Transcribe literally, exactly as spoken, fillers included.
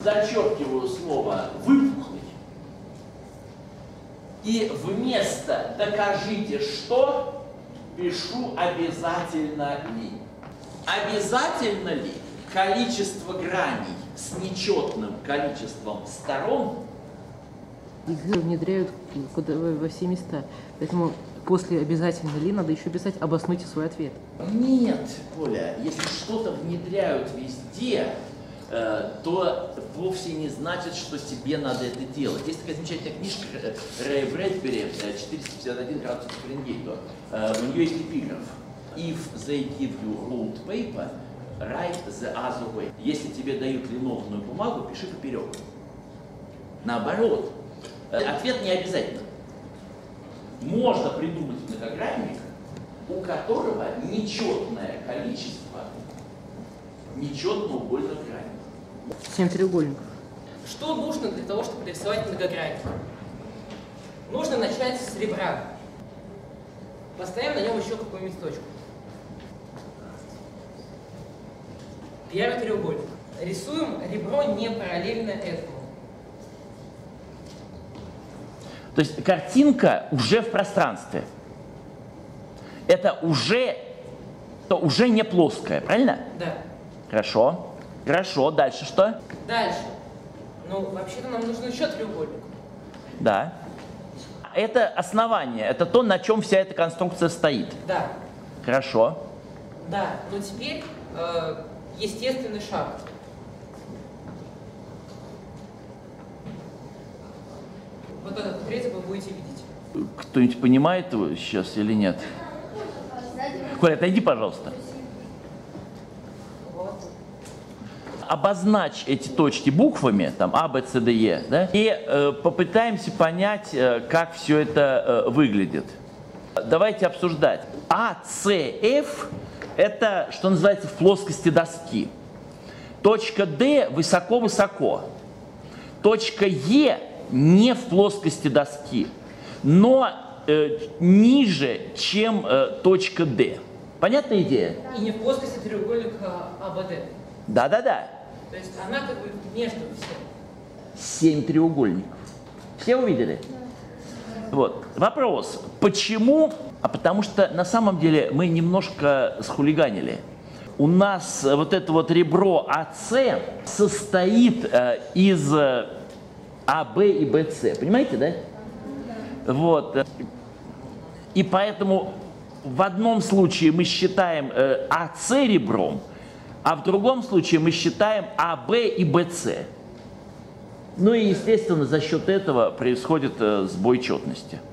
Зачеркиваю слово «выпуклый» и вместо «докажите что» пишу «обязательно ли». Обязательно ли количество граней с нечетным количеством сторон Их внедряют куда, во все места. Поэтому после «обязательно ли» надо еще писать «обоснуйте свой ответ». Нет, Коля, если что-то внедряют везде, э, то вовсе не значит, что тебе надо это делать. Есть такая замечательная книжка Рэя Брэдбери «четыреста пятьдесят один градусов по Фаренгейту». Э, у нее есть эпиграф. If they give you ruled paper, write the other way. Если тебе дают линованную бумагу, пиши поперек. Наоборот. Ответ не обязательно. Можно придумать многогранник, у которого нечетное количество нечетноугольных граней. Семь треугольников. Что нужно для того, чтобы рисовать многогранник? Нужно начать с ребра. Поставим на нем еще какую-нибудь точку. Первый треугольник. Рисуем ребро не параллельно этому. То есть картинка уже в пространстве. Это уже, то уже не плоская, правильно? Да. Хорошо. Хорошо. Дальше что? Дальше. Ну, вообще-то нам нужен еще треугольник. Да. Это основание, это то, на чем вся эта конструкция стоит. Да. Хорошо. Да. Но теперь э, естественный шаг. Вот этот отрезок вы будете видеть. Кто-нибудь понимает его сейчас или нет? Коля, отойди, пожалуйста. Вот. Обозначь эти точки буквами, там А, Б, С, Д, Е, да, и э, попытаемся понять, э, как все это э, выглядит. Давайте обсуждать. А, С, Ф – это, что называется, в плоскости доски. Точка Д высоко-высоко. Точка Е не в плоскости доски, но э, ниже, чем э, точка Д. Понятная идея? И не в плоскости треугольника А Б Д. Да-да-да. То есть она как бы между всем. Семь треугольников. Все увидели? Вот. Вопрос. Почему? А потому что на самом деле мы немножко схулиганили. У нас вот это вот ребро А С состоит э, из э, А, Б и Б, С. Понимаете, да? Вот. И поэтому в одном случае мы считаем э, А С ребром, а в другом случае мы считаем А, Б и Б, С. Ну и, естественно, за счет этого происходит э, сбой четности.